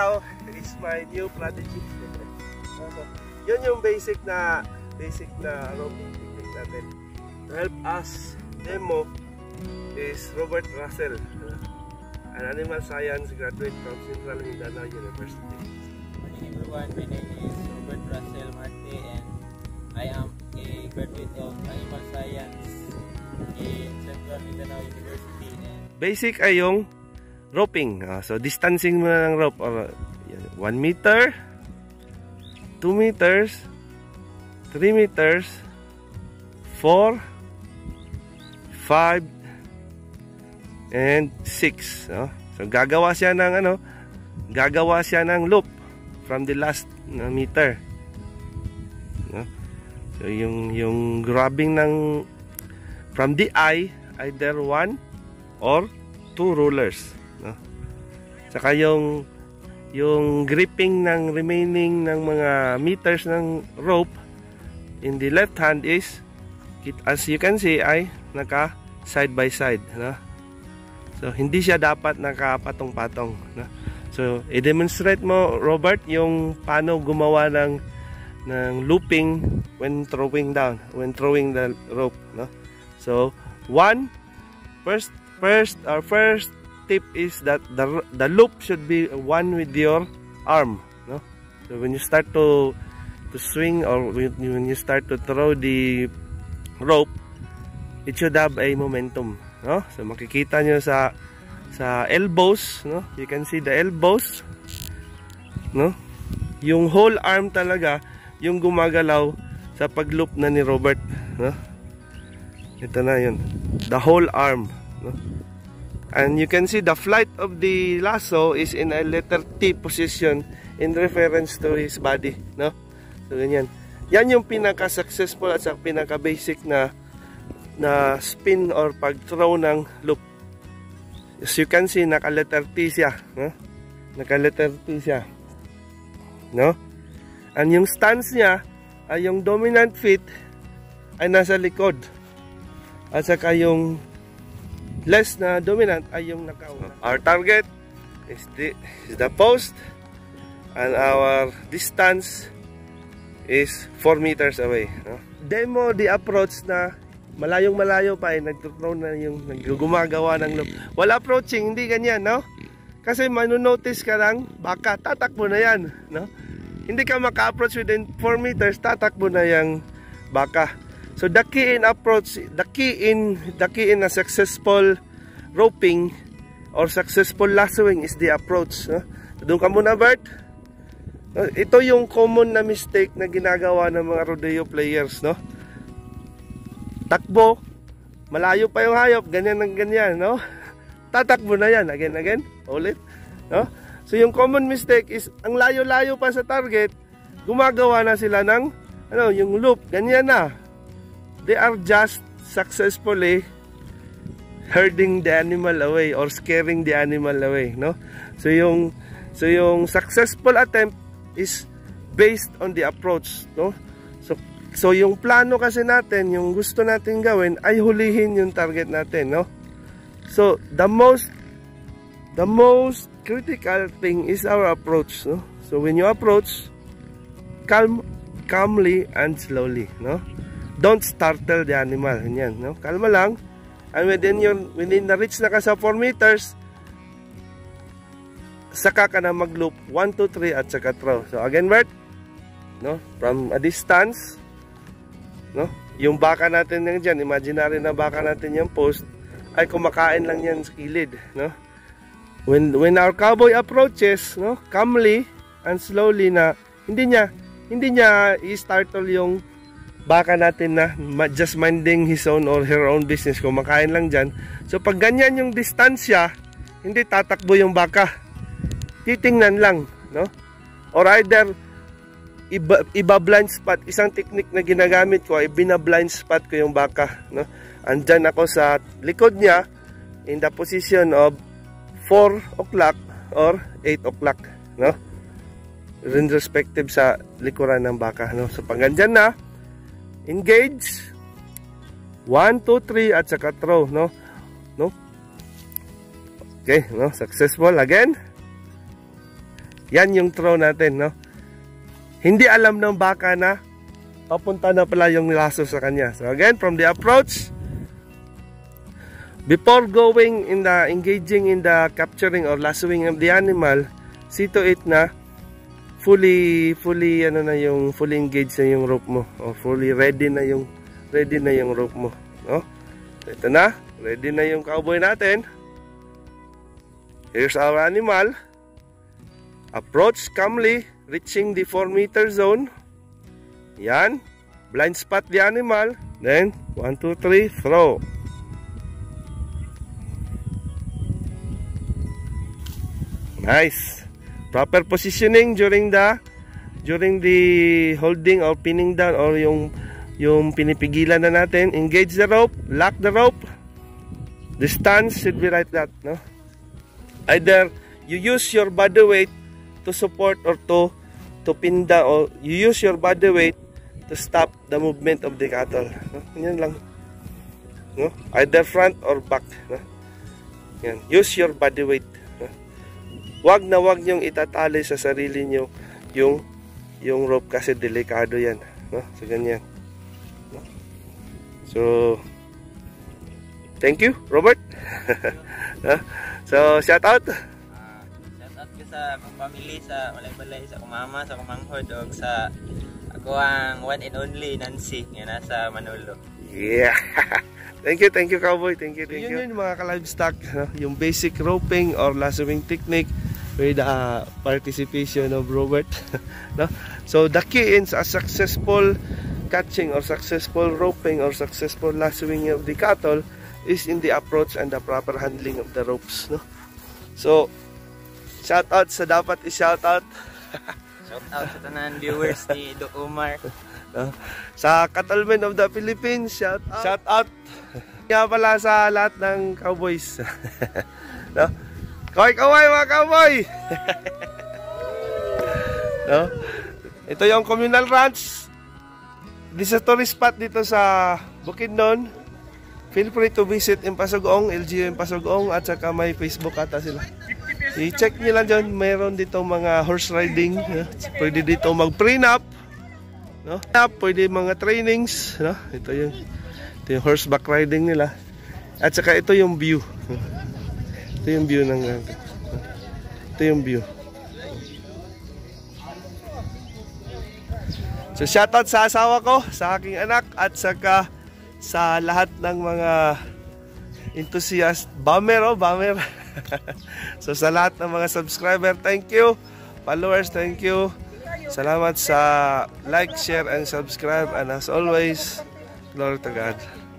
now is my new prodigy. Yun yung basic na roping technique natin. To help us demo is Robert Russell, an animal science graduate from Central Mindanao University. Good morning everyone, my name is Robert Russell Marte and I am a graduate of animal science in Central Mindanao University. Basic ay yung roping. So distancing mo na ng rope, or 1 meter, 2 meters, 3 meters, 4, 5, and 6. So gagawa siya ng loop from the last meter. So yung grabbing ng from the eye, either 1 or 2 rulers. Saka yung gripping ng remaining ng mga meters ng rope in the left hand is, as you can see, ay naka side by side. So hindi siya dapat nakapatong-patong. So i-demonstrate mo, Robert, yung paano gumawa ng looping when throwing the rope. So first tip is that the loop should be one with your arm. So when you start to swing, or when you start to throw the rope, it should have a momentum. So makikita nyo sa elbows, you can see the elbows, yung whole arm talaga yung gumagalaw sa pag-loop na ni Robert. Ito na yun, the whole arm. And you can see the flight of the lasso is in a letter T position in reference to his body. So ganyan. Yan yung pinaka-successful at pinaka-basic na spin or pag-throw ng loop. As you can see, naka-letter T siya. Naka-letter T siya. And yung stance niya, ay yung dominant feet ay nasa likod. At saka yung less na dominant ay yung nakauna. Our target is the post, and our distance is 4 meters away. Demo the approach na malayong-malayo pa ay nagtuthrow na yung gumagawa ng loop. Wala approaching, hindi ganyan, Kasi manonotice ka lang, baka tatakbo na yan, Hindi ka maka-approach within 4 meters, tatakbo na yung baka. So the key in approach, the key in a successful roping or successful lassoing is the approach. So doon ka muna, Bert. Ito yung common na mistake na ginagawa ng mga rodeo players, Takbo, malayo pa yung hayop, ganyan ng ganyan, Tatakbo na yan, again, ulit, So yung common mistake is, ang layo-layo pa sa target, gumagawa na sila ng, yung loop, ganyan na. They are just successfully herding the animal away or scaring the animal away, So yung successful attempt is based on the approach, So yung plano kasi natin, yung gusto natin gawin ay hulihin yung target natin, So the most critical thing is our approach, So when you approach, calmly and slowly, Don't startle the animal. Yan, kalma lang. And within the reach na ka sa 4 meters, saka ka na mag-loop 1, 2, 3 at saka throw. So again, Bert, from a distance, yung baka natin yan dyan, imaginary na baka natin yung post, ay kumakain lang yan sa kilid. When our cowboy approaches, calmly and slowly, na hindi niya i-startle yung baka natin na just minding his own or her own business, kumakain lang dyan. So pag ganyan yung distansya, hindi tatakbo yung baka, titingnan lang, or either iba blind spot. Isang technique na ginagamit ko ay bina-blind spot ko yung baka, andyan ako sa likod niya in the position of 4 o'clock or 8 o'clock, in respective sa likuran ng baka, So pag ganyan na, engage, 1, 2, 3 at saka throw, Okay, successful again. Yan yung throw natin, no? Hindi alam ng baka na papunta na pala yung lasso sa kanya. So again, from the approach, before going in the engaging in the capturing or lassoing of the animal, see to it na fully ano na yung fully engaged na yung rope mo, or fully ready na yung rope mo, no? Ito na, ready na yung cowboy natin. Here's our animal. Approach calmly, reaching the 4-meter zone. Yan. Blind spot the animal. Then, 1, 2, 3, throw. Nice. Proper positioning during the holding or pinning down, or yung pinipigilan na natin. Engage the rope, lock the rope. The stance should be like that, no? Either you use your body weight to support or to pin down, or you use your body weight to stop the movement of the cattle, no? Yan lang, no? Either front or back, no? Yan. Use your body weight, no? Wag niyong itatali sa sarili niyo yung rope, kasi delikado yan, no? So ganyan, no? So thank you, Robert. No? So shout out sa akong family sa Balay-Balay, sa akong mama, sa akong manghod, o sa ako ang one and only Nancy nga nasa Manolo. Yeah. Thank you cowboy. Thank you. Yun mga ka-livestock, no? Yung basic roping or lassoing technique with the participation of Robert. No? So the key in a successful catching or successful roping or successful lassoing of the cattle is in the approach and the proper handling of the ropes, no? So shout out sa dapat i-shout out. Shout out sa tanan viewers ni Doc Omar. Sa Cattlemen of the Philippines, shout out. Kaya pala sa lahat ng cowboys. No? Kaway mga cowboy. No? Ito yung communal ranch. This is a tourist spot dito sa Bukidnon. Feel free to visit Impasugong, LGU Impasugong, at saka may Facebook ata sila. I-check nyo lang dyan, mayroon dito mga horse riding, no? Pwede dito mag-prenup, no? Pwede mga trainings, no? Ito yung horseback riding nila. At saka ito yung view. Ito yung view ng ito yung view. So shoutout sa asawa ko, sa aking anak, at saka sa lahat ng mga enthusiast bomber. So sa lahat ng mga subscriber, thank you. Followers, thank you. Salamat sa like, share, and subscribe. And as always, glory to God.